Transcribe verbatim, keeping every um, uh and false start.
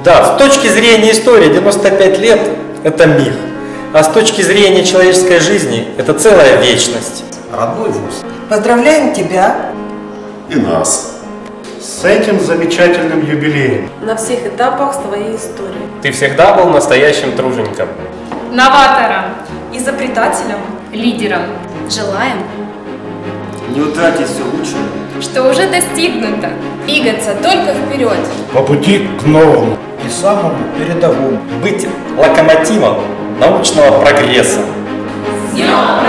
Да, с точки зрения истории девяносто пять лет – это миг, а с точки зрения человеческой жизни – это целая вечность. Родной вуз. Поздравляем тебя и нас с этим замечательным юбилеем. На всех этапах твоей истории. Ты всегда был настоящим тружеником. Новатором, изобретателем, лидером. Желаем не утратить все лучшее, что уже достигнуто. Двигаться только вперед. По пути к новому и самому передовому. Быть локомотивом научного прогресса. С днем